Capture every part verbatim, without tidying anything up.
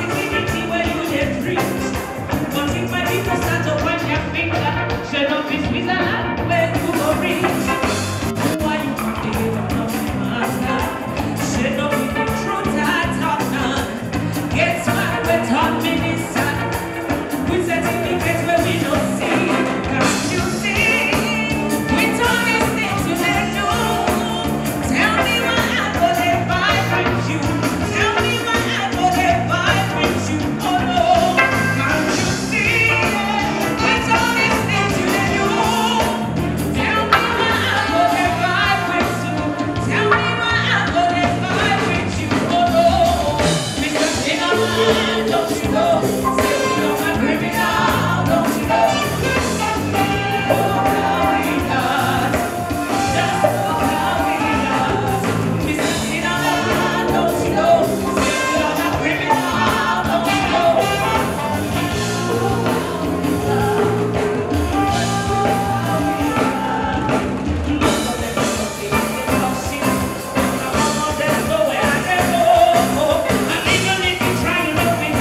security where you dey preach. But if my people start to point their finger, shut up is Switzerland where you go reach. Why you can't give up nothing, master? Shut up with the truth I talk none. Get smart with top minister. With certificates where we don't see. Can't you see? With all these things you let do. Tell me why I go there vibe with you. Tell me why I go there vibe with you. Oh no, can't you see? With all these things you let do. Tell me why I go there vibe with you. Tell me why I go there vibe with you. Oh no, Mister Sinnerman, don't you know? Say you're my criminal, don't you know? Oh, how he does. Just look how he does. Mister Sinnerman, don't you know? Say you're my criminal, don't you know? And even if you try to look me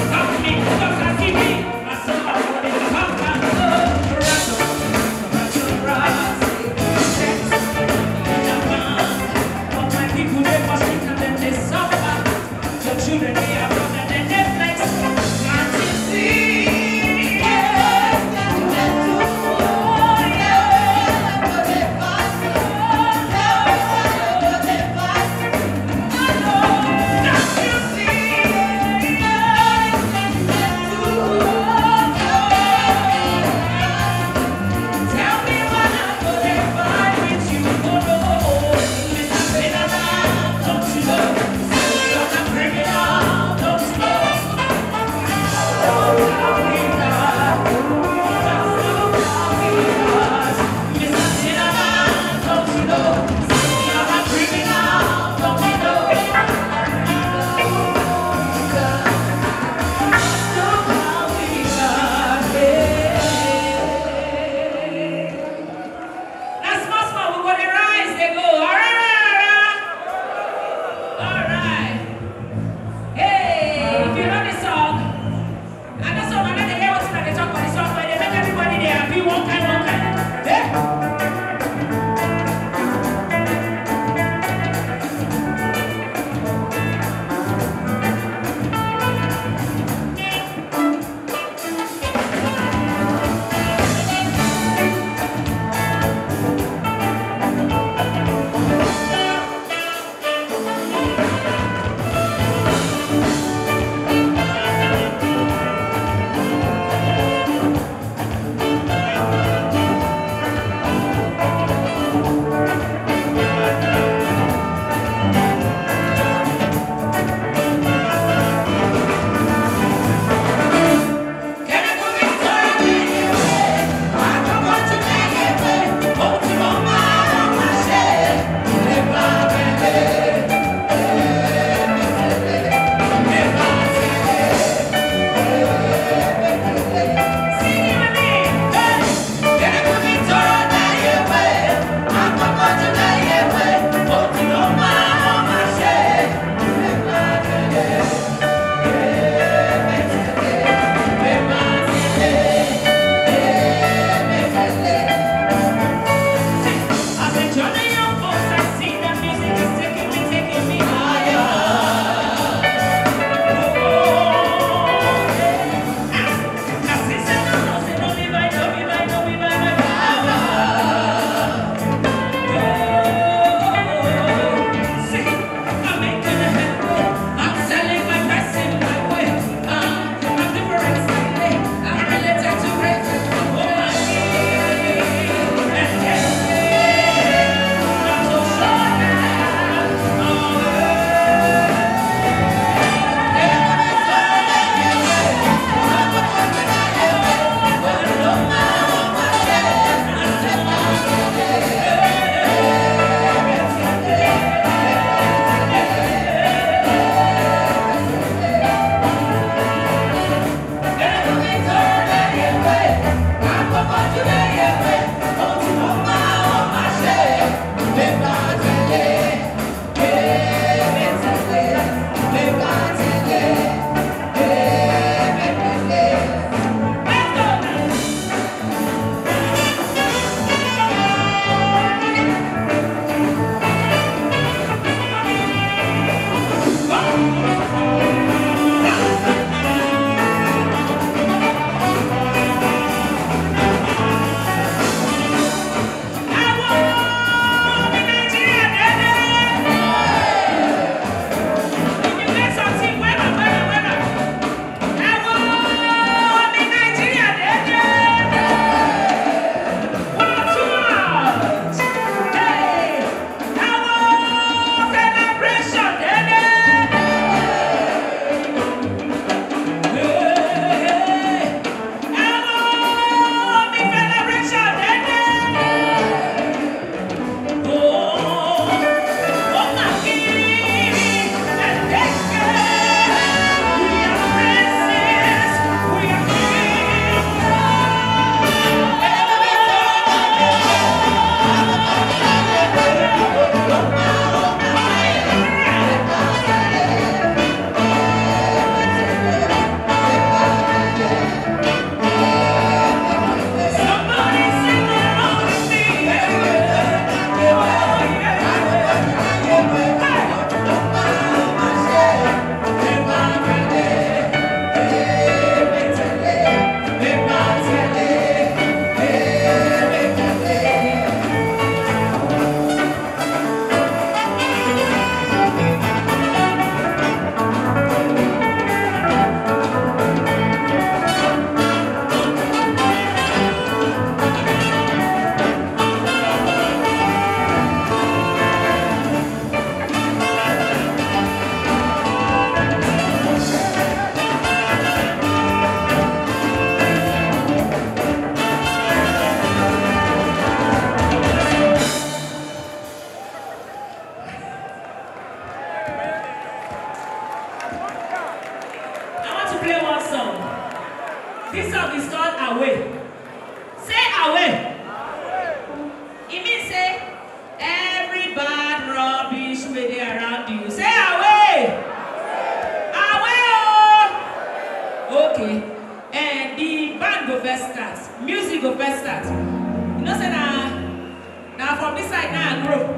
This song is called Away. Say away. It means say every bad rubbish may be around you. Say away. Away. Oh. Okay. And the band go first start. Music go first start. You know say now, now from this side now I grow.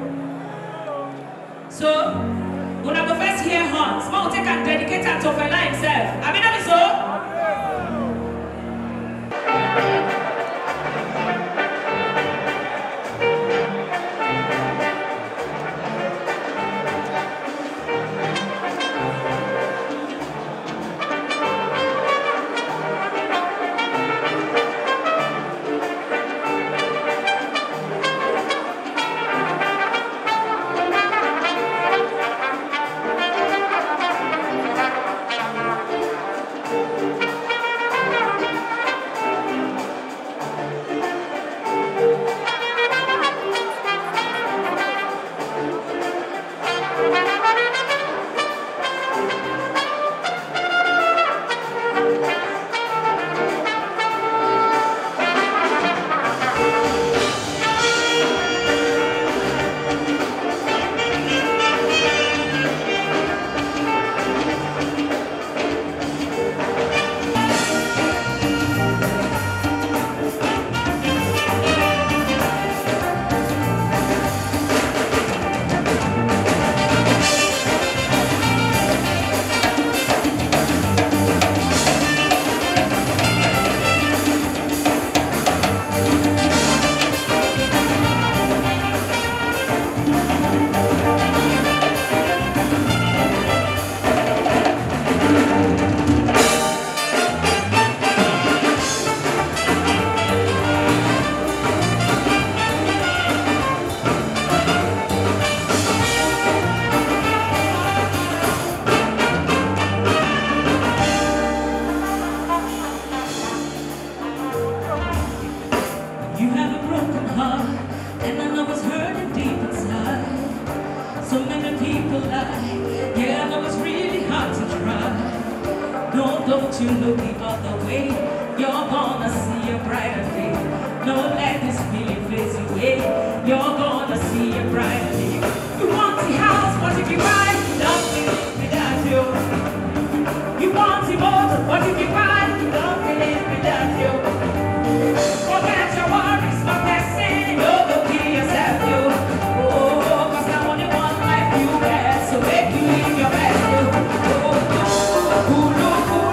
So when I go first hear horns, I will take and dedicate it to Fela himself. I mean that is so. Don't you look the other way, you're gonna see a brighter day. Don't let this feeling face you away, you're gonna see a brighter day. You want the house, what if you buy? Don't believe without you. You want the motor, what if you buy? Don't believe without you. Forget your worries, forget sin, don't go kill yourself, you. Oh, cause now only one life you have, so make you live your best, you. Oh, oh, oh.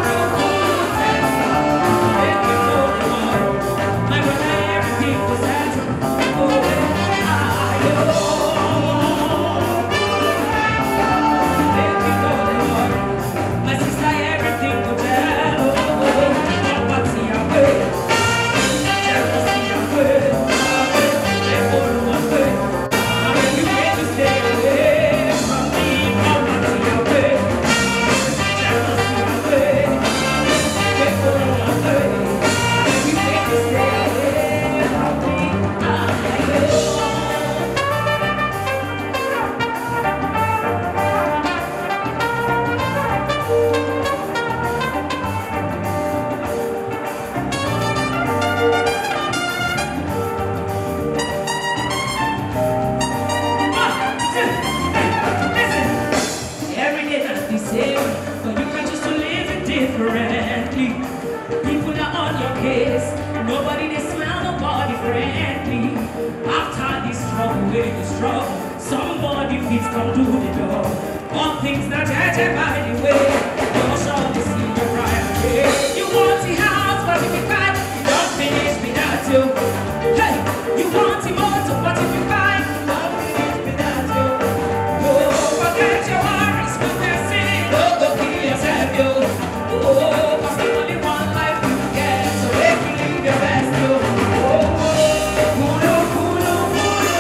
Nobody they smell, nobody friendly. After this struggle, when you struggle, somebody feeds come to the door. All things not judged by the way, you'll surely see your brighter day. You want the house, but if you can't, you don't finish without you. Hey, you want the motor, but if you can't, you don't finish without you. Oh, forget your worries, forget sin, don't go kill yourself, yo. Oh, cause there's only one life you get, so if you live your best, yo. Oh, kulo, kulo, kulo,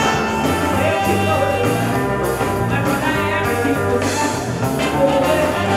let you go. My brother, everything was oh,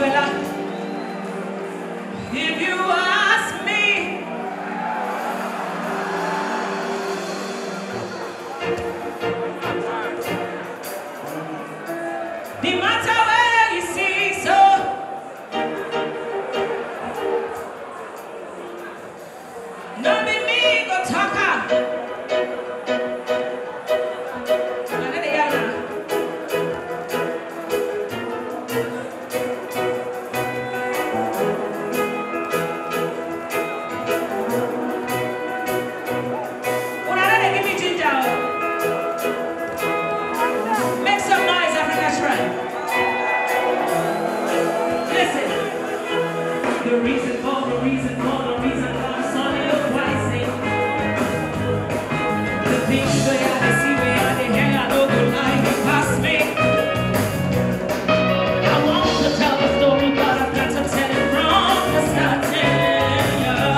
fella. If you ask me, the matter where you see so, no be me go talker. The reason for the reason for the reason for the sun is rising. The things where I see where I the hell I know the line past me. I want to tell the story, but I've got to tell it from the starting.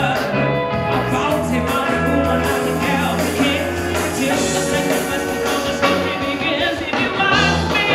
About him, I'm the woman, I'm the girl, the kid. Till the second verse before the story begins. If you ask me,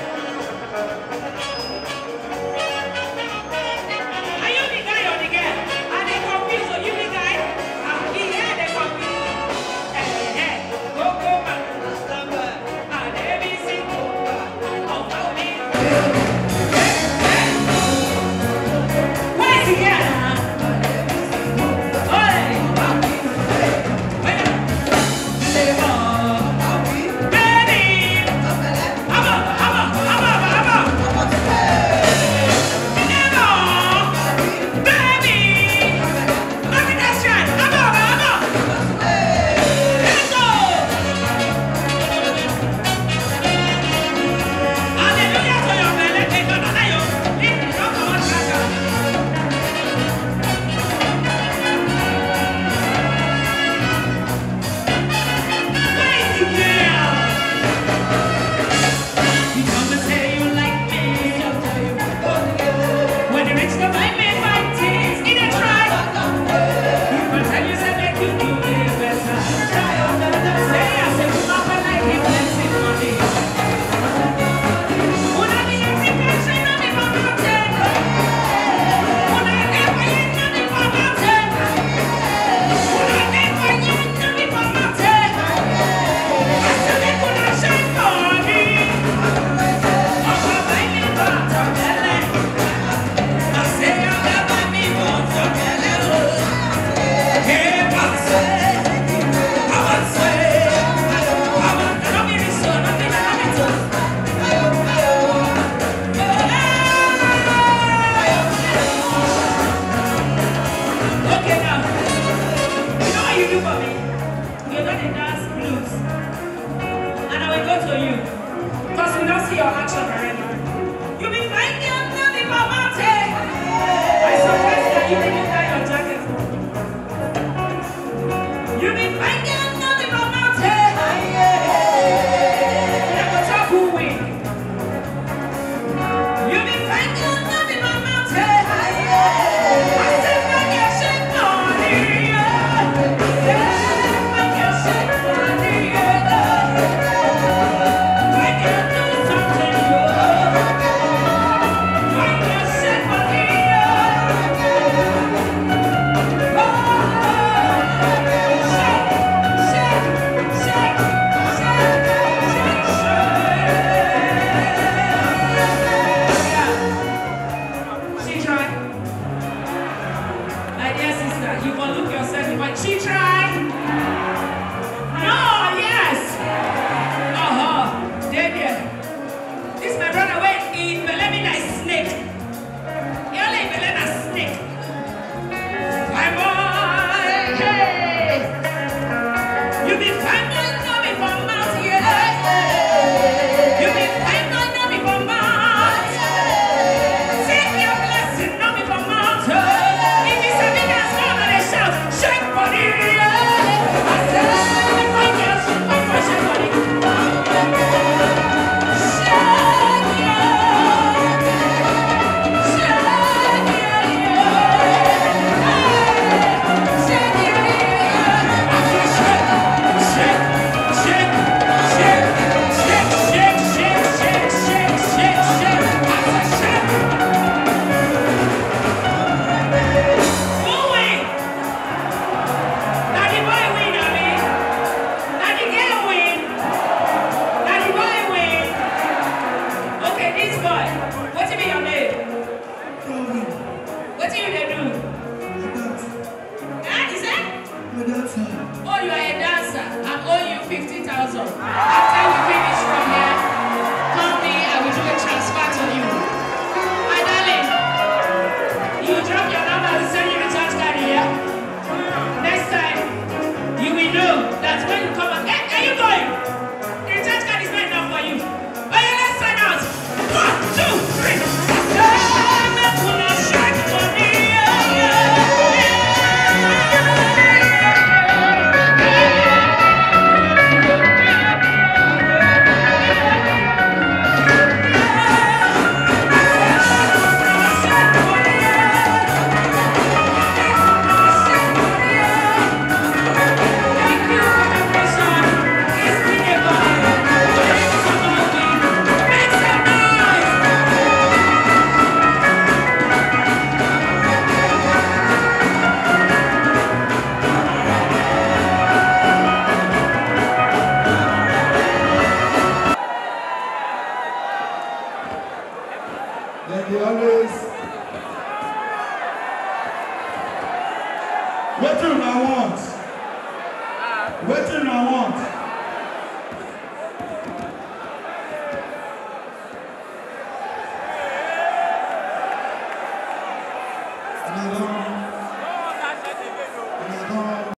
Are you the guy or the girl? You will look yourself in my she try. No, yes. Uh-huh. There, there. This my brother went in Belém like snake. He only in Belém a snake. Fine boy, hey. You be fine boy, no be from mouth, yeah. You be fine boy, no be from mouth. Take your blessing, no be from mouth. If it's a big ass God, they shout, shake body, yeah. I said, fine girl, fine boy, shake body. Shake, yeah. Shake, yeah, yeah. Hey, shake, yeah, yeah. I said, shake, shake, shake, shake, shake, shake, shake, shake, shake, shake. I said, shake. Who win? Now the boy win, I mean. Now the girl win. Now the boy win. Okay, this boy. What be your name? Calvin, What you dey do? my dance, Ah, is that? my dancer. Oh, you are a dancer. I'm owing you fifty thousand. After we finish from here, call me. I will do a transfer to you. My darling, you drop your number. I will send you the recharge card here. Next time, you will know that when you come back. Hey, are you going? The recharge card is not enough for you. Oh yeah, let's sign out. One, two, three. Yeah, make una shake for me, yeah, yeah, Thank you for the question. It's been a while. Thanks for coming. Make some noise. Like they always. What do I want? What do I want?